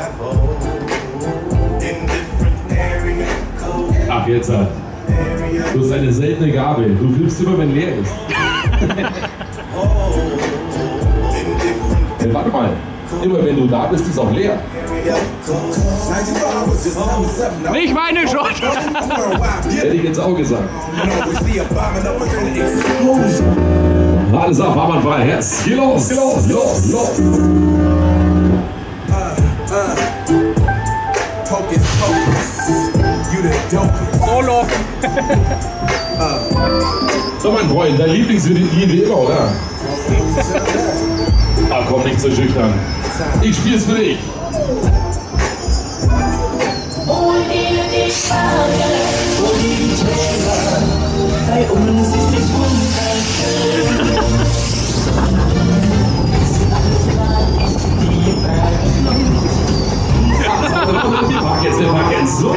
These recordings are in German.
Ach, jetzt hat. Du hast eine seltene Gabe. Du filmst immer, wenn leer ist. Hey, warte mal. Immer wenn du da bist, ist auch leer. Nicht meine Schuld! Hätte ich jetzt auch gesagt. Alles auf, Mann, frei. Herz. Geh los, geh los, los, los. Solo! So, mein Freund, dein Lieblingslied wie immer, oder? Ach komm, nicht so schüchtern. Ich spiel's für dich. Hol dir die Frage, hol dir die Täler, bei uns ist es wunderschön. Pack jetzt, so.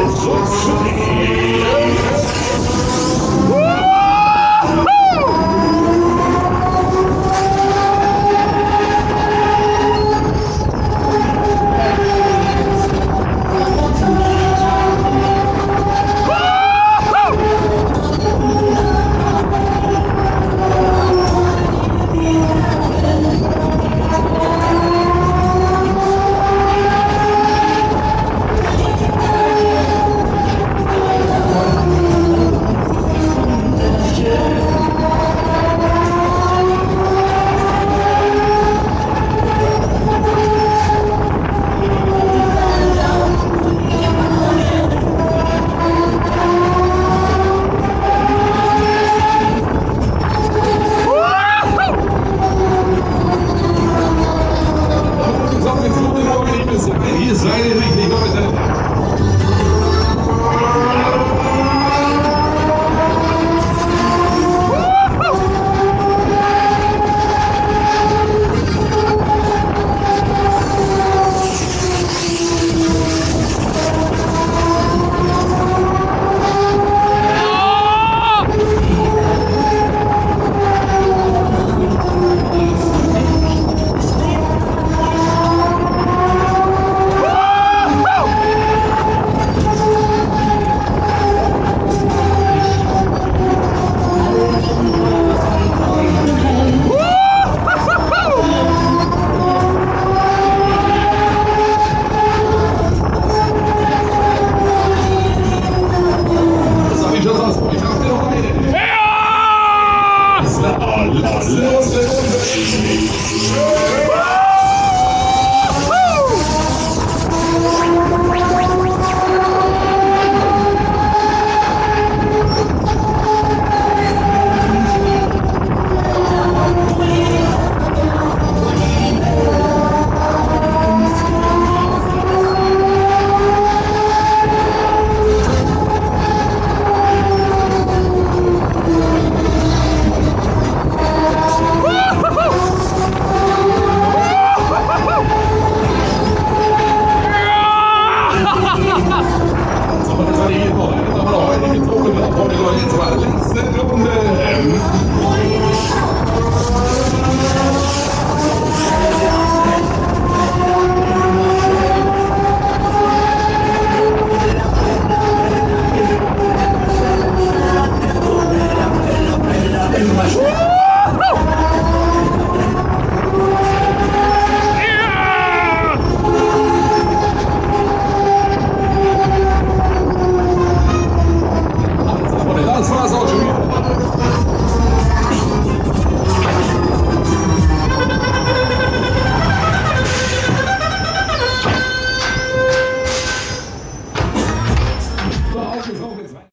Hier ist seine